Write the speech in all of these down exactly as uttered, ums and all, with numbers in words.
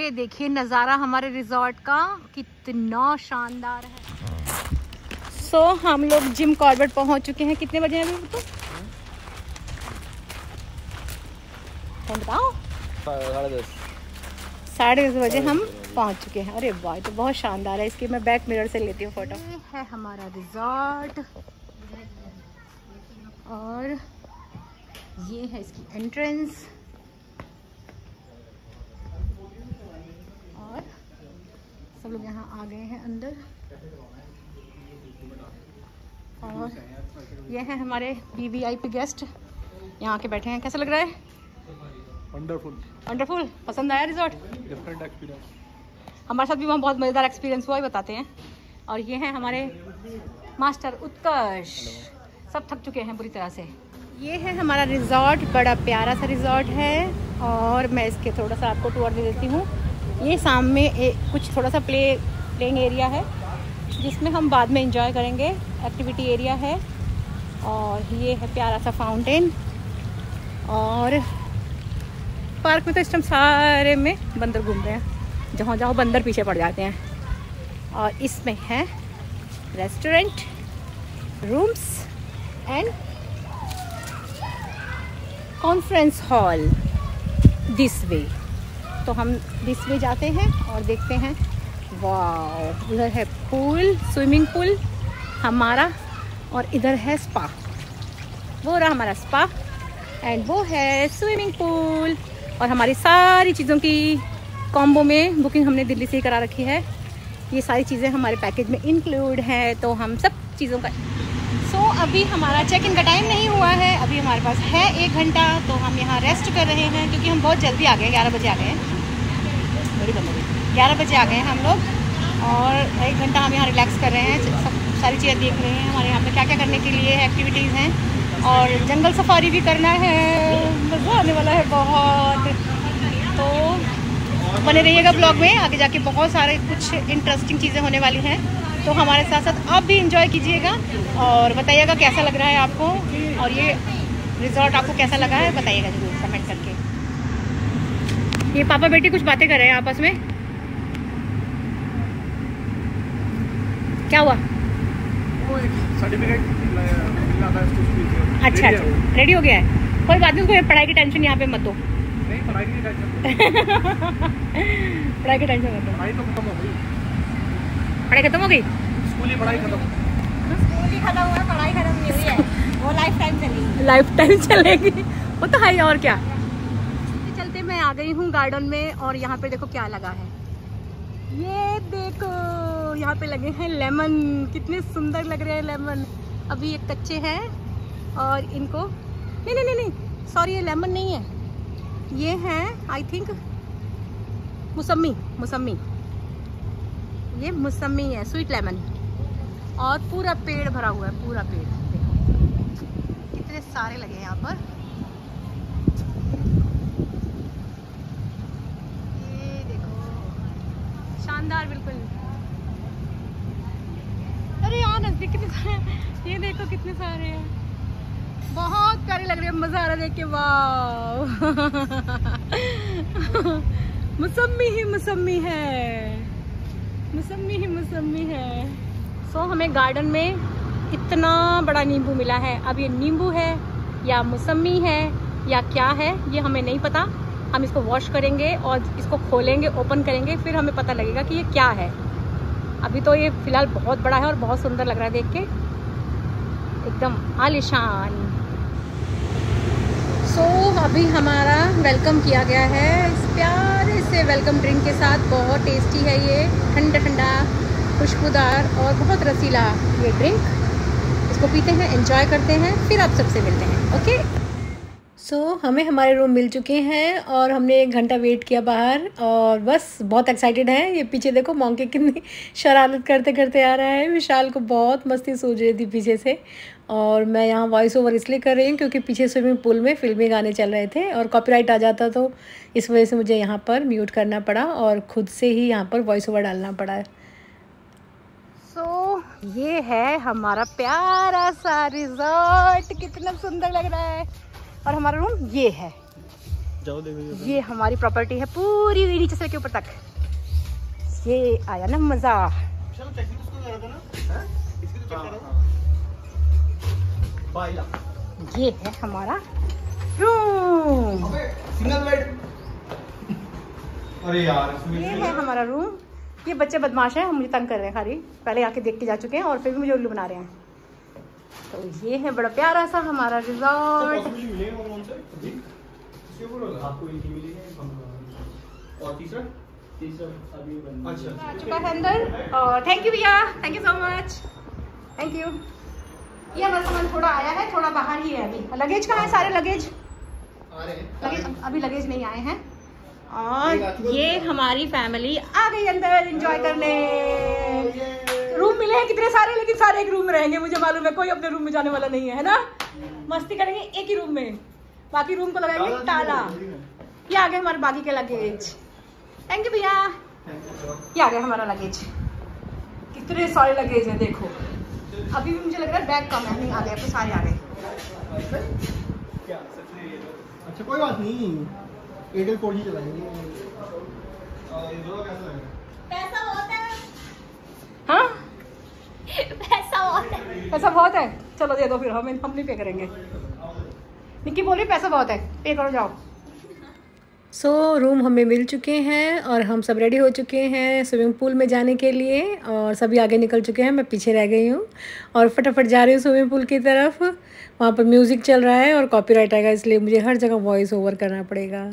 ये देखिए नज़ारा हमारे रिजॉर्ट का कितना शानदार है। सो so, हम लोग जिम कॉर्बेट पहुंच चुके हैं। कितने बजे हैं अभी तो बताओ? साढ़े दस साढ़े दस बजे हम पहुंच चुके हैं। अरे वाह तो बहुत शानदार है। इसकी मैं बैक मिरर से लेती हूँ फोटो। ये है हमारा रिजॉर्ट और ये है इसकी एंट्रेंस और सब लोग यहाँ आ गए हैं अंदर। और ये है हमारे V V I P guest यहाँ के बैठे हैं। कैसा लग रहा है? Wonderful wonderful. पसंद आया रिजॉर्ट? Different experience. हमारे साथ भी वहाँ बहुत मज़ेदार एक्सपीरियंस हुआ ही बताते हैं। और ये हैं हमारे मास्टर उत्कर्ष। सब थक चुके हैं बुरी तरह से। ये है हमारा रिजॉर्ट, बड़ा प्यारा सा रिजॉर्ट है और मैं इसके थोड़ा सा आपको टूर दे देती हूँ। ये सामने एक कुछ थोड़ा सा प्ले प्लेइंग एरिया है जिसमें हम बाद में एंजॉय करेंगे। एक्टिविटी एरिया है और ये है प्यारा सा फाउंटेन। और पार्क में तो इस टाइम सारे में बंदर घूम रहे हैं, जहाँ जहाँ बंदर पीछे पड़ जाते हैं। और इसमें है restaurant, rooms and conference hall. This way तो हम दिस वे जाते हैं और देखते हैं। वाह, उधर है पूल, स्विमिंग पूल हमारा और इधर है स्पा। वो रहा हमारा स्पा एंड वो है स्विमिंग पूल। और हमारी सारी चीज़ों की कॉम्बो में बुकिंग हमने दिल्ली से ही करा रखी है। ये सारी चीज़ें हमारे पैकेज में इंक्लूड हैं तो हम सब चीज़ों का सो so, अभी हमारा चेक इन का टाइम नहीं हुआ है। अभी हमारे पास है एक घंटा तो हम यहाँ रेस्ट कर रहे हैं क्योंकि हम बहुत जल्दी आ गए। ग्यारह बजे आ गए हैं बड़ी बंद हो गई ग्यारह बजे आ गए हैं हम लोग और एक घंटा हम यहाँ रिलैक्स कर रहे हैं। सब सारी चीज़ें देख रहे हैं हमारे यहाँ पे क्या क्या करने के लिए एक्टिविटीज़ हैं। और जंगल सफारी भी करना है, मज़ा आने वाला है बहुत। तो बने रहिएगा ब्लॉग में, आगे जाके बहुत सारे कुछ इंटरेस्टिंग चीज़ें होने वाली हैं। तो हमारे साथ साथ आप भी इंजॉय कीजिएगा और बताइएगा कैसा लग रहा है आपको और ये रिजॉर्ट आपको कैसा लगा है बताइएगा जरूर कमेंट करके। ये पापा बेटी कुछ बातें कर रहे हैं आपस में। क्या हुआ? सर्टिफिकेट अच्छा अच्छा रेडी हो गया है। कोई बात नहीं, उसको पढ़ाई की टेंशन यहाँ पे मत दो। नहीं, पढ़ाई की टेंशन पढ़ाई की टेंशन मत दो। पढ़ाई तो खत्म हो गई। पढ़ाई खत्म हो गई? स्कूल ही पढ़ाई खत्म। स्कूल ही खत्म हुआ, पढ़ाई खत्म नहीं हुई है। वो लाइफ टाइम चलेगी। लाइफ टाइम चलेगी वो तो है। और क्या चलते चलते मैं आ गई हूँ गार्डन में और यहाँ पे देखो क्या लगा है। ये देखो यहाँ पे लगे हैं लेमन। कितने सुंदर लग रहे हैं लेमन। अभी ये कच्चे हैं और इनको नहीं नहीं नहीं नहीं सॉरी ये लेमन नहीं है, ये हैं आई थिंक मौसमी। मौसमी ये मौसमी है, स्वीट लेमन। और पूरा पेड़ भरा हुआ है, पूरा पेड़ देखो कितने सारे लगे हैं यहाँ पर। ये देखो शानदार बिल्कुल। अरे यार नजदीक कितने सारे, ये देखो कितने सारे हैं, बहुत प्यारे लग रहे हैं। मजा आ रहा है देख के। वाह मौसमी ही मौसमी है, मौसमी ही मौसमी है। सो so, हमें गार्डन में इतना बड़ा नींबू मिला है। अब ये नींबू है या मौसमी है या क्या है ये हमें नहीं पता। हम इसको वॉश करेंगे और इसको खोलेंगे, ओपन करेंगे, फिर हमें पता लगेगा कि ये क्या है। अभी तो ये फिलहाल बहुत बड़ा है और बहुत सुंदर लग रहा है देख के, एकदम आलिशान। सो so, अभी हमारा वेलकम किया गया है इस प्यारे से वेलकम ड्रिंक के साथ। बहुत टेस्टी है ये, ठंडा ठंडा खुशबूदार और बहुत रसीला ये ड्रिंक। इसको पीते हैं, एंजॉय करते हैं, फिर आप सबसे मिलते हैं। ओके सो so, हमें हमारे रूम मिल चुके हैं और हमने एक घंटा वेट किया बाहर और बस बहुत एक्साइटेड है। ये पीछे देखो मॉन्के कितनी शरारत करते करते आ रहा है। विशाल को बहुत मस्ती सूझ रही थी पीछे से और मैं यहाँ वॉइस ओवर इसलिए कर रही हूँ क्योंकि पीछे स्विमिंग पूल में फिल्मी गाने चल रहे थे और कॉपीराइट आ जाता तो इस वजह से मुझे यहाँ पर म्यूट करना पड़ा और ख़ुद से ही यहाँ पर वॉइस ओवर डालना पड़ा। सो so, ये है हमारा प्यारा सा रिजॉर्ट, कितना सुंदर लग रहा है। और हमारा रूम ये है, जाओ देखो ये हमारी प्रॉपर्टी है पूरी नीचे से लेके ऊपर तक। ये आया ना मजा। चलो चेक भी तो उसको करा था ना, हैं? इसकी तो चेक करो। बाइला। ये है हमारा रूम। Single bed. अरे यार ये है हमारा रूम। ये बच्चे बदमाश हैं, हम मुझे तंग कर रहे हैं खाली। पहले आके देख के जा चुके हैं और फिर भी मुझे उल्लू बना रहे हैं। तो ये है बड़ा प्यारा सा हमारा रिजॉर्ट। आपको और तीसरा तीसरा अभी अच्छा आ चुका है अंदर। और थैंक यू भैया, thank you so much, thank you. ये हमारा सामान थोड़ा आया है, थोड़ा बाहर ही है अभी। लगेज कहाँ है? सारे लगेज आ रहे हैं। लगेज अभी लगेज नहीं आए हैं। और ये हमारी फैमिली आ गई अंदर एंजॉय करने। रूम मिले हैं कितने सारे, लेकिन सारे एक रूम में रहेंगे, मुझे मालूम है। कोई अपने रूम में जाने वाला नहीं है, है ना? मस्ती करेंगे एक ही रूम में, बाकी रूम को लगाएंगे ताला। ये आ गए हमारे बाकी के लगेज। थैंक यू भैया। ये आ गया हमारा लगेज। कितने सारे लगेज हैं देखो। अभी भी मुझे लग रहा है बैग कम है, नहीं आ गए तो सारे आ गए। अच्छा कोई बात नहीं, एयरटेल फोर जी चलाएंगे। पैसा बहुत है। हाँ पैसा बहुत है। पैसा बहुत है, चलो दे दो फिर, हम हम नहीं पे करेंगे। निक्की बोल रही पैसा बहुत है, पे करो जाओ। सो so, रूम हमें मिल चुके हैं और हम सब रेडी हो चुके हैं स्विमिंग पूल में जाने के लिए। और सभी आगे निकल चुके हैं, मैं पीछे रह गई हूँ और फटाफट जा रही हूँ स्विमिंग पूल की तरफ। वहाँ पर म्यूज़िक चल रहा है और कॉपीराइट आएगा, इसलिए मुझे हर जगह वॉइस ओवर करना पड़ेगा।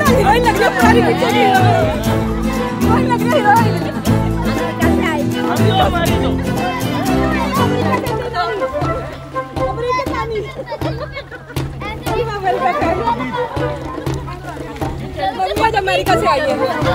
हीरोइन लग रही है, पुरानी पिक्चर की हीरोइन लग रही है, हीरोइन। अभी वो हमारी तो आज अमेरिका से आई है।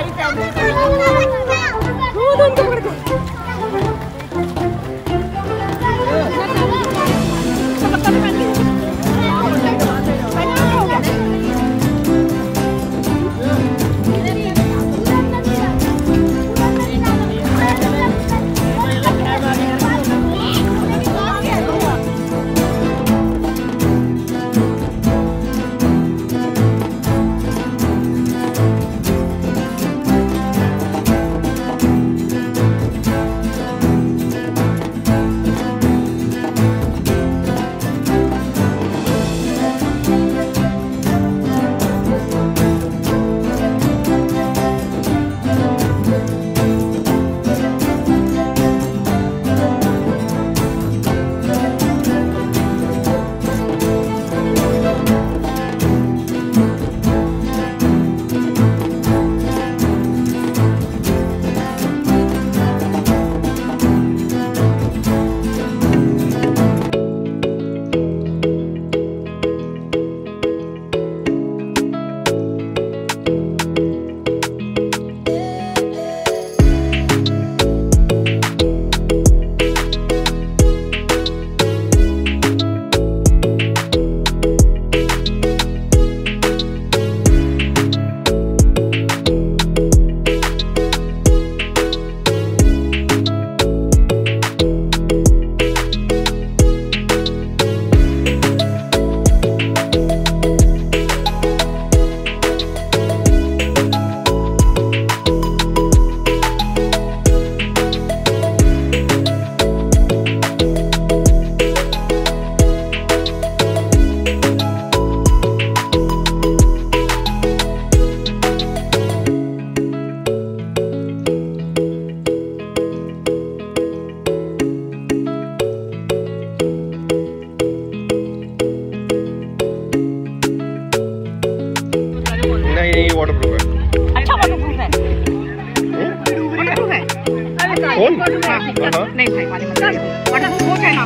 नहीं भाई वाले मत वाटर वो कहना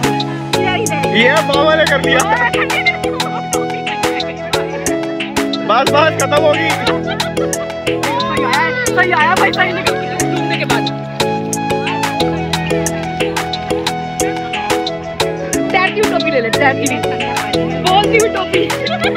ये मामा ने कर दिया। बस बस खत्म होगी। सही आया भाई, सही निकल डूबने के बाद। टैग की टोपी ले ले, टैग की बहुत सी टोपी।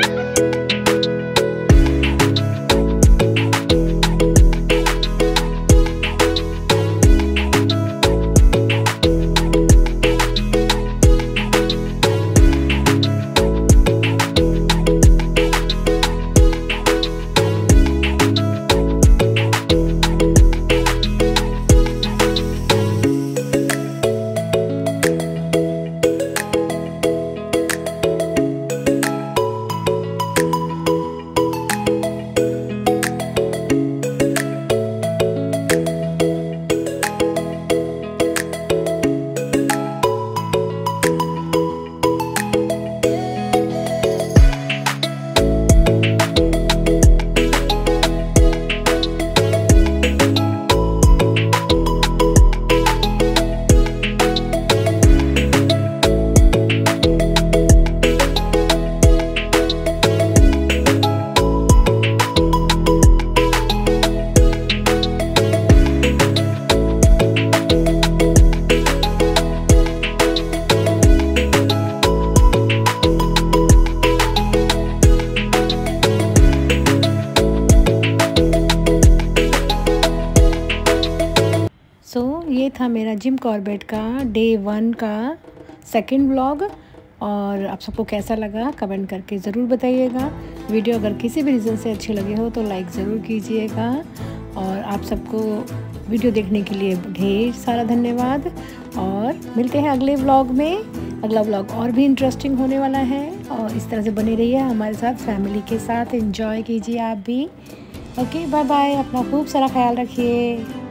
सो so, ये था मेरा जिम कॉर्बेट का डे वन का सेकंड व्लॉग। और आप सबको कैसा लगा कमेंट करके ज़रूर बताइएगा। वीडियो अगर किसी भी रीज़न से अच्छे लगे हो तो लाइक ज़रूर कीजिएगा। और आप सबको वीडियो देखने के लिए ढेर सारा धन्यवाद। और मिलते हैं अगले व्लॉग में। अगला व्लॉग और भी इंटरेस्टिंग होने वाला है और इस तरह से बने रहिए हमारे साथ, फैमिली के साथ एंजॉय कीजिए आप भी। ओके बाय बाय, अपना खूब सारा ख्याल रखिए।